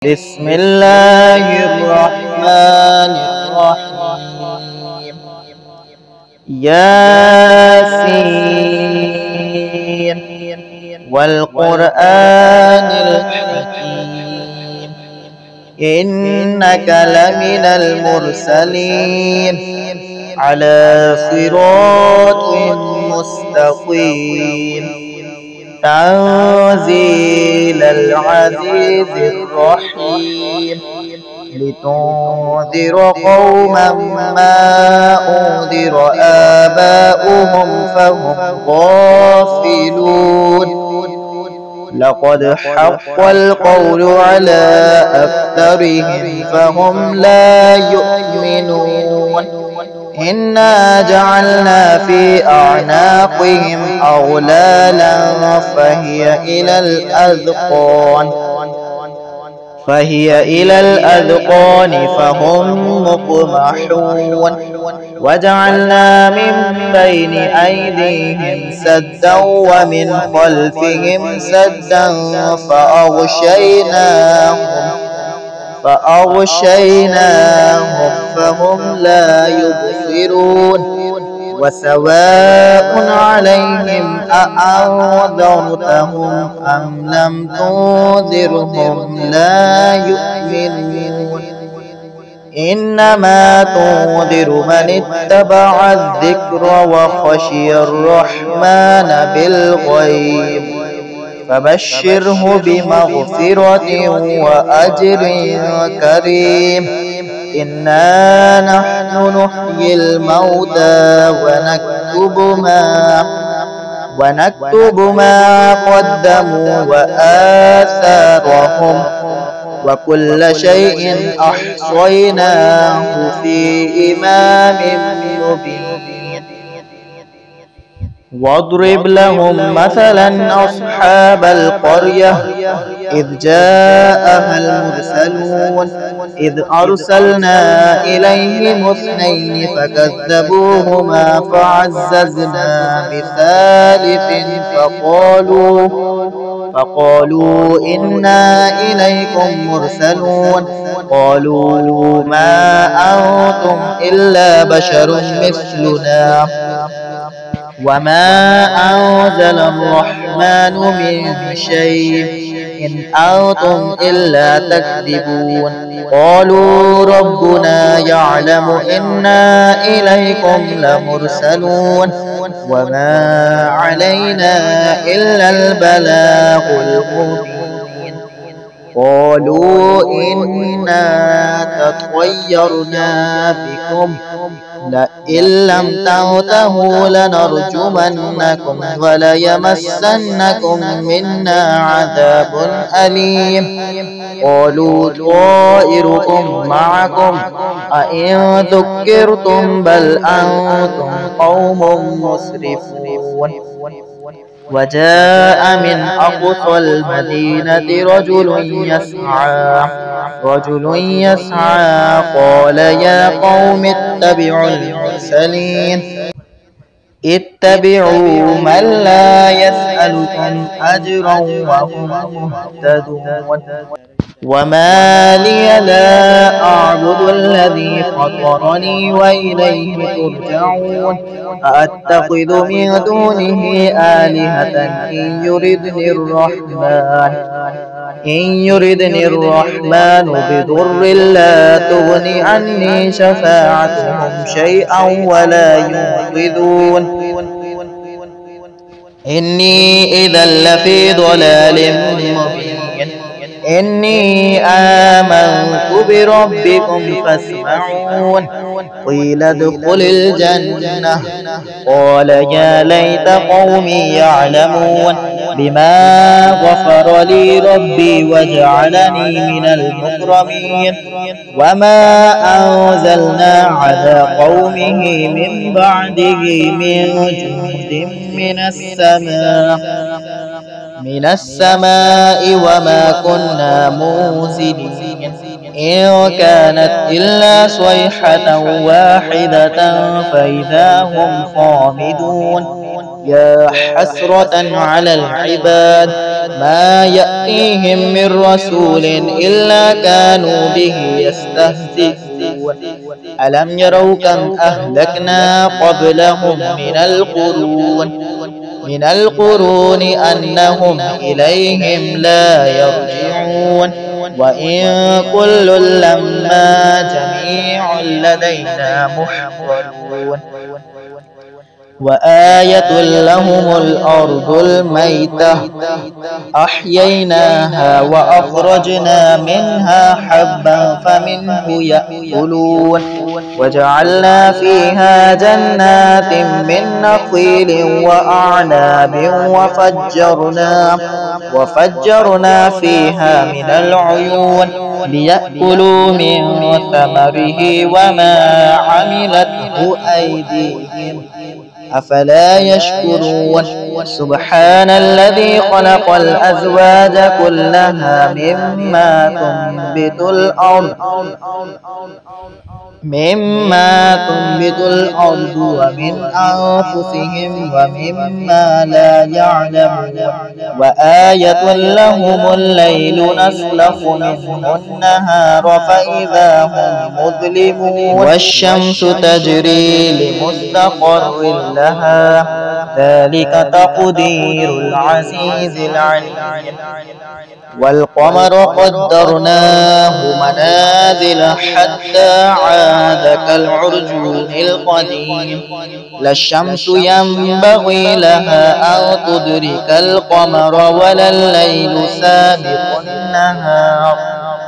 بسم الله الرحمن الرحيم. ياسين والقرآن الحكيم إنك لمن المرسلين على صراط مستقيم تنزيل العزيز الرحيم لتنذر قوما ما أنذر آباؤهم فهم غافلون لقد حق القول على أكثرهم فهم لا يؤمنون إنا جعلنا في أعناقهم أغلالا فهي إلى الأذقان فهم مقمحون وجعلنا من بين أيديهم سدا ومن خلفهم سدا فأغشيناهم فهم لا يبصرون وسواء عليهم أأنذرتهم أم لم تنذرهم لا يؤمنون إنما تنذر من اتبع الذكر وخشي الرحمن بالغيب فبشره بمغفرة وأجر كريم إنا نحن نحيي الموتى ونكتب ما قدموا وآثارهم وكل شيء أحصيناه في إمام مبين واضرب لهم مثلا أصحاب القرية إذ جاءها المرسلون إذ أرسلنا إليهم اثنين فكذبوهما فعززنا بثالث فقالوا إنا إليكم مرسلون قالوا ما أنتم إلا بشر مثلنا وما أنزل الرحمن من شيء إن أنتم إلا تكذبون قالوا ربنا يعلم إنا إليكم لمرسلون وما علينا إلا البلاغ المبين قالوا إنا تطيرنا بكم لئن لم تنتهوا لنرجمنكم وليمسنكم منا عذاب أليم قالوا طائركم معكم أئن ذكرتم بل أنتم قوم مسرفون وجاء من أقصى المدينة رجل يسعى قال يا قوم اتبعوا من لا يسألكم أجرا وهم مهتدون وما لي لا أعبد الذي فطرني وإليه ترجعون أأتخذ من دونه آلهة إن يردني الرحمن بضر لا تغن عني شفاعتهم شيئا ولا ينقذون إني إذا لفي ضلال مبين إني آمنت بربكم فاسمعون قيل ادخل الجنة قال يا ليت قومي يعلمون بما غفر لي ربي وجعلني من المكرمين وما أنزلنا على قومه من بعده من جند من السماء وما كنا منزلين إن كانت إلا صيحة واحدة فإذا هم خامدون يا حسرة على العباد ما يأتيهم من رسول إلا كانوا به يستهزئون ألم يروا كم أهلكنا قبلهم من القرون أنهم إليهم لا يرجعون وإن كل لما جميع لدينا محضرون وآية لهم الأرض الميتة أحييناها وأخرجنا منها حبا فمنه يأكلون وجعلنا فيها جنات من نخيل وأعناب وفجرنا فيها من العيون ليأكلوا من ثمره وما عملته أيديهم أفلا يشكرون سبحان الذي خلق الأزواج كلها مما تنبت الأرض ومن أنفسهم ومما لا يعلمون وآية لهم الليل نسلخ منه النهار فإذا هم مظلمون والشمس تجري لمستقر لها ذلك تقدير العزيز العليم والقمر قدرناه منازل حتى عاد كالعرجون القديم لا الشمس ينبغي لها أن تدرك القمر ولا الليل سابق النهار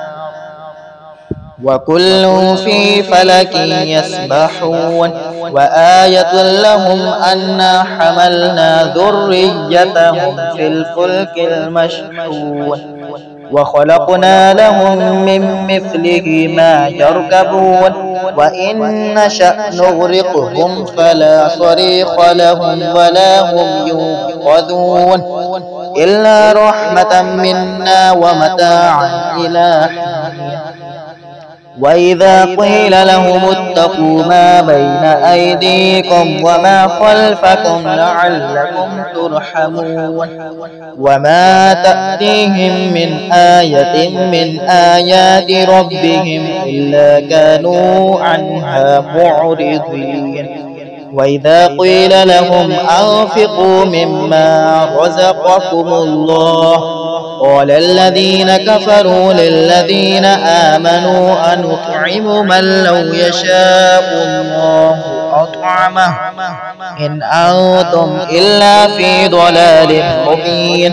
وكل في فلك يسبحون وآية لهم أنا حملنا ذريتهم في الفلك المشحون وخلقنا لهم من مثله ما يركبون وإن نشأ نغرقهم فلا صريخ لهم ولا هم ينقذون إلا رحمة منا ومتاعا إلى حين وإذا قيل لهم اتقوا ما بين أيديكم وما خلفكم لعلكم ترحمون وما تأتيهم من آية من آيات ربهم إلا كانوا عنها معرضين وإذا قيل لهم أنفقوا مما رزقكم الله قال الذين كفروا للذين آمنوا أنطعم من لو يشاء الله أطعمه إن أنتم إلا في ضلال مبين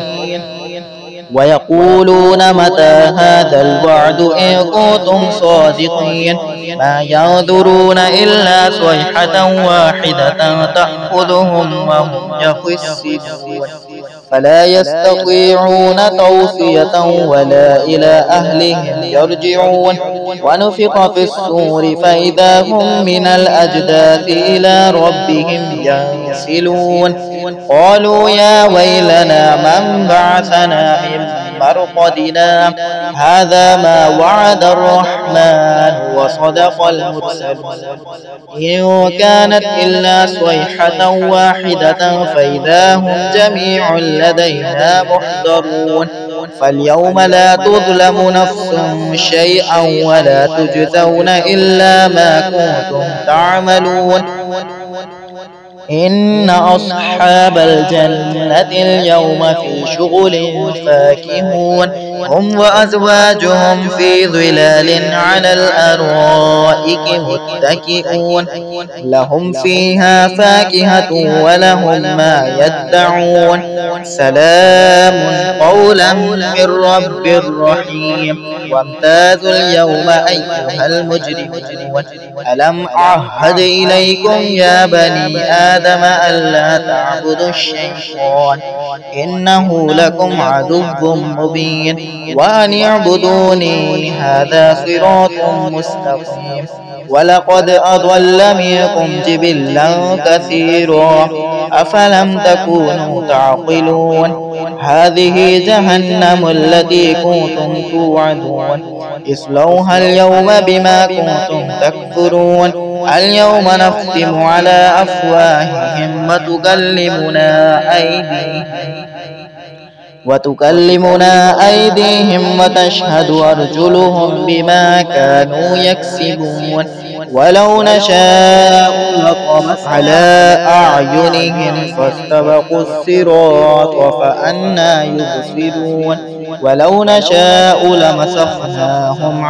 ويقولون متى هذا الوعد إن كنتم صادقين ما ينظرون إلا صيحة واحدة تأخذهم وهم يخسرون فلا يستطيعون توصية ولا إلى أهلهم يرجعون ونفخ في الصور فإذا هم من الأجداث إلى ربهم ينسلون قالوا يا ويلنا من بعثنا من مرقدنا هذا ما وعد الرحمن وصدق المرسلون إن كانت إلا صيحة واحدة فإذا هم جميع لدينا محضرون فاليوم لا تظلم نفس شيئا ولا تجزون إلا ما كنتم تعملون إن أصحاب الجنة اليوم في شغل فاكهون هم وأزواجهم في ظلال على الأرائك متكئون لهم فيها فاكهة ولهم ما يدعون سلام قولا من رب رحيم وامتازوا اليوم أيها المجرمون ألم أعهد إليكم يا بني آدم ألا تعبدوا الشيطان إنه لكم عدو مبين وأن اعبدوني هذا صراط مستقيم ولقد أضل منكم جبلا كثيرا أفلم تكونوا تعقلون هذه جهنم التي كنتم توعدون اصلوها اليوم بما كنتم تكفرون اليوم نختم على أفواههم وتكلمنا أيديهم وتشهد أرجلهم بما كانوا يكسبون ولو نشاء لطمسنا على أعينهم فاستبقوا الصراط فأنى يبصرون ولو نشاء لمسخناهم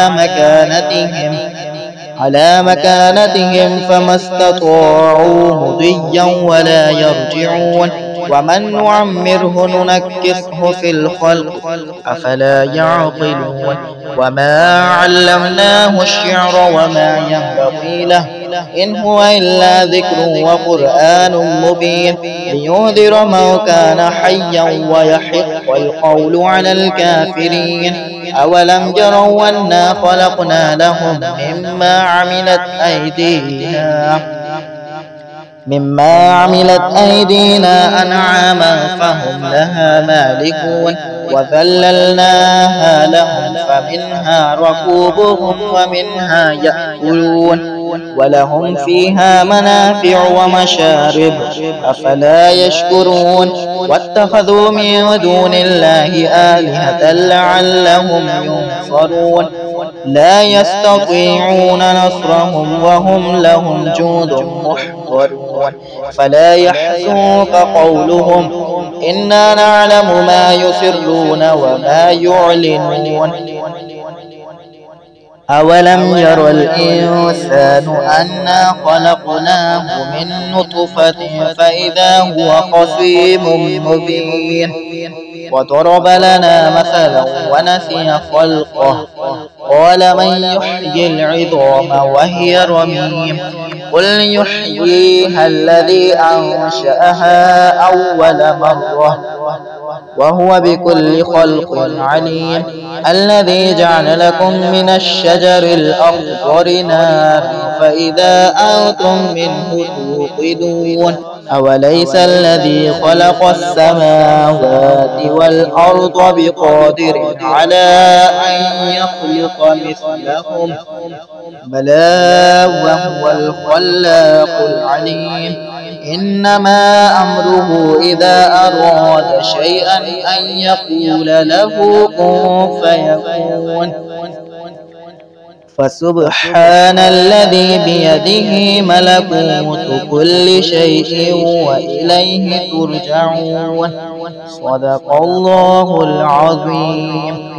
على مكانتهم فما استطاعوا مضيا ولا يرجعون ومن نعمره ننكسه في الخلق أفلا يعقلون وما علمناه الشعر وما ينبغي له إن هو إلا ذكر وقرآن مبين لينذر من كان حيا ويحق القول على الكافرين أولم يروا أنا خلقنا لهم مما عملت أيدينا أنعاما فهم لها مالكون وذللناها لهم فمنها ركوبهم ومنها يأكلون ولهم فيها منافع ومشارب أفلا يشكرون واتخذوا من دون الله آلهة لعلهم ينصرون لا يستطيعون نصرهم وهم لهم جند محضرون فلا يحزنك قولهم إنا نعلم ما يسرون وما يعلنون أولم ير الإنسان أنا خلقناه من نطفة فإذا هو خصيم مبين وضرب لنا مثلا ونسي خلقه قال من يحيي العظام وهي رميم قل يحييها الذي أنشأها أول مرة وهو بكل خلق عليم الذي جعل لكم من الشجر الأخضر نارا فإذا أنتم منه توقدون أوليس الذي خلق السماوات والأرض بقادر على أن يخلق مثلهم بلى وهو الخلاق العليم إنما أمره إذا أراد شيئا أن يقول له كن فيكون فسبحان الذي بيده ملكوت كل شيء وإليه ترجعون صدق الله العظيم.